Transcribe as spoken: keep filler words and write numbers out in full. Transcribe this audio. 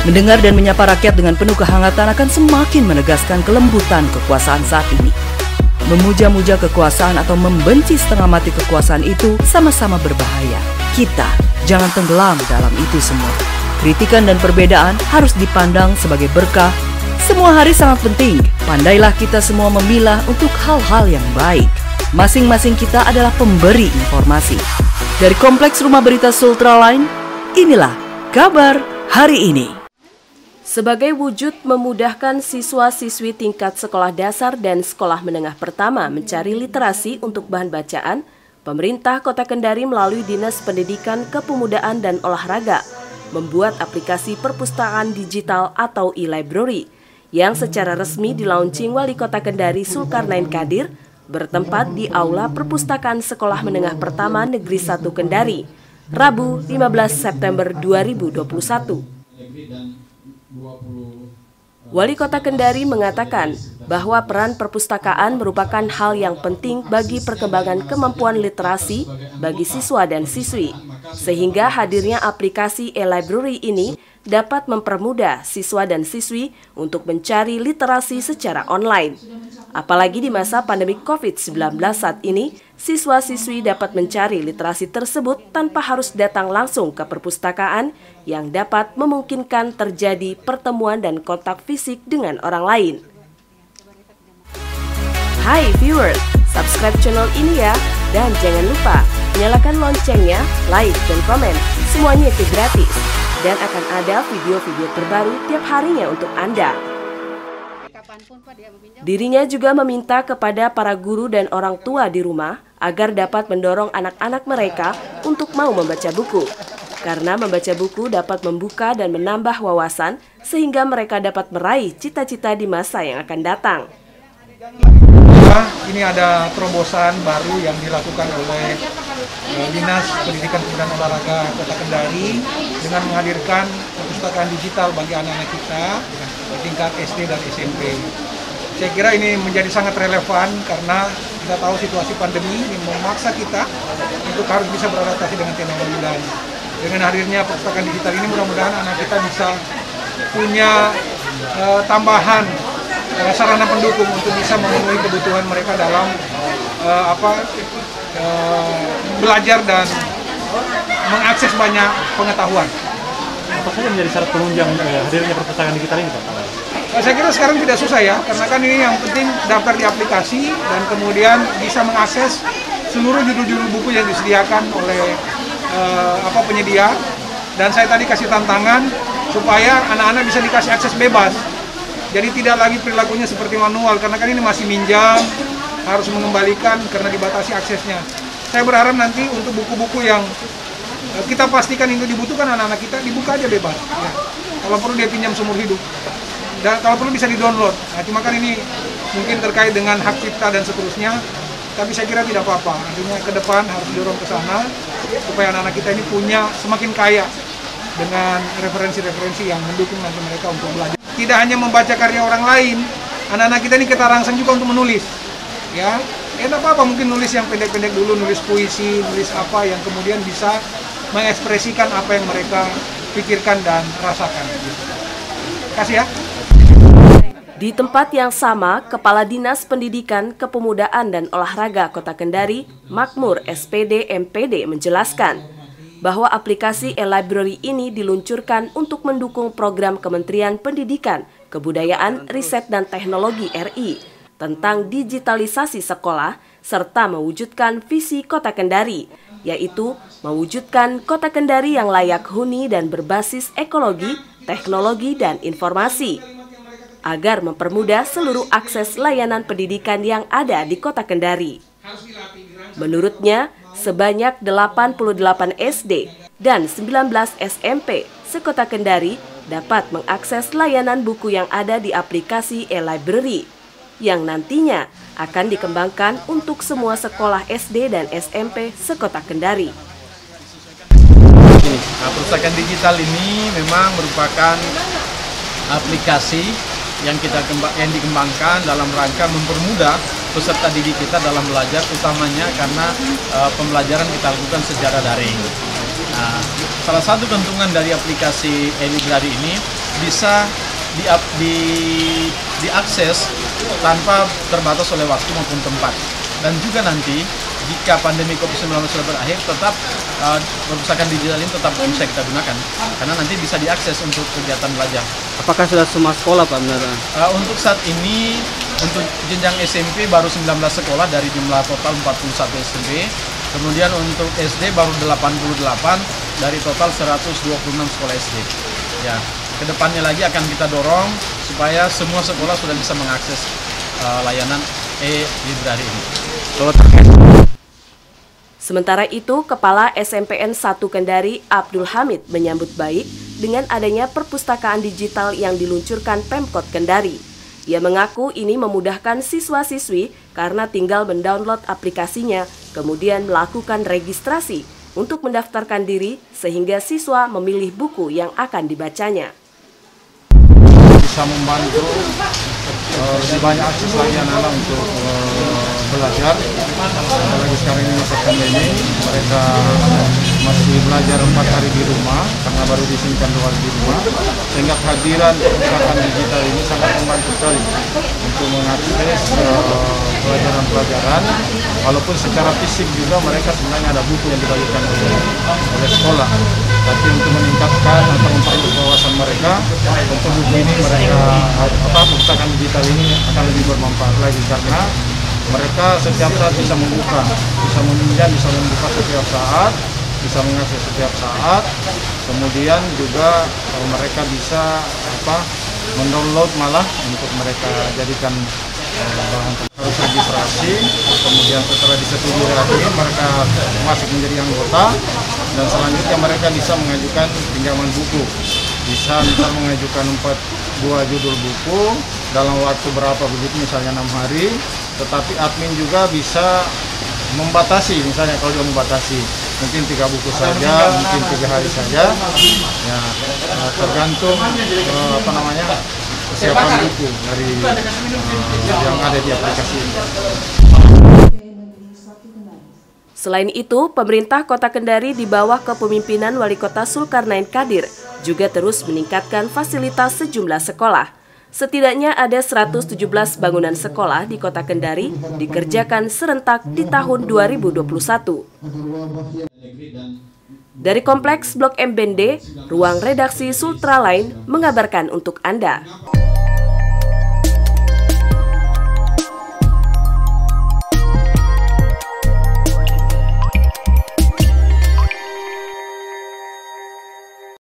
Mendengar dan menyapa rakyat dengan penuh kehangatan akan semakin menegaskan kelembutan kekuasaan saat ini. Memuja-muja kekuasaan atau membenci setengah mati kekuasaan itu sama-sama berbahaya. Kita jangan tenggelam dalam itu semua. Kritikan dan perbedaan harus dipandang sebagai berkah. Semua hari sangat penting. Pandailah kita semua memilah untuk hal-hal yang baik. Masing-masing kita adalah pemberi informasi. Dari Kompleks Rumah Berita Sultraline, inilah kabar hari ini. Sebagai wujud memudahkan siswa-siswi tingkat sekolah dasar dan sekolah menengah pertama mencari literasi untuk bahan bacaan, pemerintah Kota Kendari melalui Dinas Pendidikan, Kepemudaan, dan Olahraga membuat aplikasi perpustakaan digital atau e-library yang secara resmi dilaunching Wali Kota Kendari Zulkarnain Kadir bertempat di Aula Perpustakaan Sekolah Menengah Pertama Negeri satu Kendari, Rabu lima belas September dua ribu dua puluh satu. Wali Kota Kendari mengatakan bahwa peran perpustakaan merupakan hal yang penting bagi perkembangan kemampuan literasi bagi siswa dan siswi, sehingga hadirnya aplikasi e-library ini dapat mempermudah siswa dan siswi untuk mencari literasi secara online. Apalagi di masa pandemi covid sembilan belas saat ini, siswa-siswi dapat mencari literasi tersebut tanpa harus datang langsung ke perpustakaan yang dapat memungkinkan terjadi pertemuan dan kontak fisik dengan orang lain. Hai viewers, subscribe channel ini ya, dan jangan lupa nyalakan loncengnya, like dan komen, semuanya itu gratis, dan akan ada video-video terbaru tiap harinya untuk Anda. Dirinya juga meminta kepada para guru dan orang tua di rumah agar dapat mendorong anak-anak mereka untuk mau membaca buku. Karena membaca buku dapat membuka dan menambah wawasan sehingga mereka dapat meraih cita-cita di masa yang akan datang. Ini ada terobosan baru yang dilakukan oleh Dinas Pendidikan Kepemudaan Olahraga Kota Kendari dengan menghadirkan perpustakaan digital bagi anak-anak kita di tingkat S D dan S M P. Saya kira ini menjadi sangat relevan karena kita tahu situasi pandemi yang memaksa kita untuk harus bisa beradaptasi dengan teknologi, dan dengan hadirnya perpustakaan digital ini mudah-mudahan anak kita bisa punya uh, tambahan uh, sarana pendukung untuk bisa memenuhi kebutuhan mereka dalam uh, apa uh, belajar dan mengakses banyak pengetahuan. Apa saja menjadi syarat penunjang eh, hadirnya perpustakaan digital ini, Pak? Saya kira sekarang tidak susah ya, karena kan ini yang penting daftar di aplikasi dan kemudian bisa mengakses seluruh judul-judul buku yang disediakan oleh uh, apa penyedia. Dan saya tadi kasih tantangan supaya anak-anak bisa dikasih akses bebas. Jadi tidak lagi perilakunya seperti manual, karena kan ini masih minjam, harus mengembalikan karena dibatasi aksesnya. Saya berharap nanti untuk buku-buku yang uh, kita pastikan itu dibutuhkan anak-anak kita, dibuka aja bebas. Ya. Kalau perlu dia pinjam seumur hidup. Dan kalau perlu bisa di-download. Nah, cuma kan ini mungkin terkait dengan hak cipta dan seterusnya, tapi saya kira tidak apa-apa. Artinya ke depan harus didorong ke sana supaya anak-anak kita ini punya semakin kaya dengan referensi-referensi yang mendukung nanti mereka untuk belajar. Tidak hanya membaca karya orang lain, anak-anak kita ini kita rangsang juga untuk menulis. Ya, ya tidak apa-apa, mungkin nulis yang pendek-pendek dulu, nulis puisi, nulis apa yang kemudian bisa mengekspresikan apa yang mereka pikirkan dan rasakan. Terima kasih ya. Di tempat yang sama, Kepala Dinas Pendidikan, Kepemudaan, dan Olahraga Kota Kendari, Makmur S P D M P D menjelaskan bahwa aplikasi e-library ini diluncurkan untuk mendukung program Kementerian Pendidikan, Kebudayaan, Riset, dan Teknologi R I tentang digitalisasi sekolah serta mewujudkan visi Kota Kendari, yaitu mewujudkan Kota Kendari yang layak huni dan berbasis ekologi, teknologi, dan informasi, agar mempermudah seluruh akses layanan pendidikan yang ada di Kota Kendari. Menurutnya, sebanyak delapan puluh delapan S D dan sembilan belas S M P se-Kota Kendari dapat mengakses layanan buku yang ada di aplikasi e-library, yang nantinya akan dikembangkan untuk semua sekolah S D dan S M P se-Kota Kendari. Nah, perpustakaan digital ini memang merupakan aplikasi yang kita yang dikembangkan dalam rangka mempermudah peserta didik kita dalam belajar, utamanya karena uh, pembelajaran kita lakukan secara daring. Nah, salah satu keuntungan dari aplikasi e-library ini bisa di, di, diakses tanpa terbatas oleh waktu maupun tempat. Dan juga nanti jika pandemi covid sembilan belas sudah berakhir, tetap uh, perpustakaan digital ini tetap bisa kita gunakan karena nanti bisa diakses untuk kegiatan belajar. Apakah sudah semua sekolah Pak benar? Uh, untuk saat ini untuk jenjang S M P baru sembilan belas sekolah dari jumlah total empat puluh satu S M P. Kemudian untuk S D baru delapan puluh delapan dari total seratus dua puluh enam sekolah S D. Ya, kedepannya lagi akan kita dorong supaya semua sekolah sudah bisa mengakses uh, layanan e-library ini. Sementara itu, Kepala S M P N satu Kendari Abdul Hamid menyambut baik dengan adanya perpustakaan digital yang diluncurkan Pemkot Kendari. Ia mengaku ini memudahkan siswa-siswi karena tinggal mendownload aplikasinya, kemudian melakukan registrasi untuk mendaftarkan diri sehingga siswa memilih buku yang akan dibacanya. Bisa membantu uh, lebih banyak akses lagi anak-anak untuk uh, belajar. Apalagi sekarang ini masa pandemi, mereka masih belajar empat hari di rumah karena baru diizinkan dua hari di rumah, sehingga kehadiran perpustakaan digital ini sangat membantu sekali untuk mengakses pelajaran-pelajaran. Uh, walaupun secara fisik juga mereka sebenarnya ada buku yang dibagikan oleh, oleh sekolah, tapi untuk meningkatkan atau memperluas wawasan mereka, untuk buku ini mereka apa perpustakaan digital ini akan lebih bermanfaat lagi karena mereka setiap saat bisa membuka, bisa meminjam, bisa membuka setiap saat, bisa mengakses setiap saat. Kemudian juga kalau mereka bisa apa mendownload malah untuk mereka jadikan eh, bahan harus registrasi. Kemudian setelah disetujui lagi mereka masuk menjadi anggota dan selanjutnya mereka bisa mengajukan pinjaman buku. Bisa misal mengajukan empat buah judul buku dalam waktu berapa begitu, misalnya enam hari. Tetapi admin juga bisa membatasi, misalnya kalau dia membatasi mungkin tiga buku saja, mungkin tiga hari saja, ya tergantung eh, apa namanya kesiapan buku dari eh, yang ada di aplikasi ini. Selain itu, pemerintah Kota Kendari di bawah kepemimpinan Wali Kota Zulkarnain Kadir juga terus meningkatkan fasilitas sejumlah sekolah. Setidaknya ada seratus tujuh belas bangunan sekolah di Kota Kendari dikerjakan serentak di tahun dua ribu dua puluh satu. Dari Kompleks Blok M Bende, Ruang Redaksi Sultra Line mengabarkan untuk Anda.